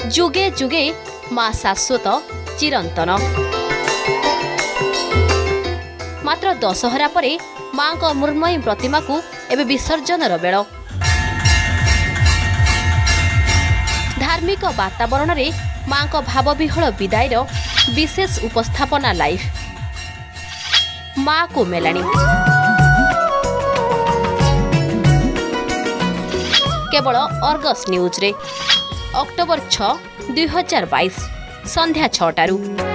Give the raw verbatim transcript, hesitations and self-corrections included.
जुगे जुगे माँ शाश्वत चिरंतन। मात्र दशहरा परे माँ को मृण्मयी प्रतिमा को एवं विसर्जन बेल। धार्मिक वातावरण रे माँ को भावविहल विदायर विशेष उपस्थापना लाइव माँ को मेलाणी। केवल अर्गस न्यूज रे अक्टोबर छह दुई हजार बाईस संध्या छटारू।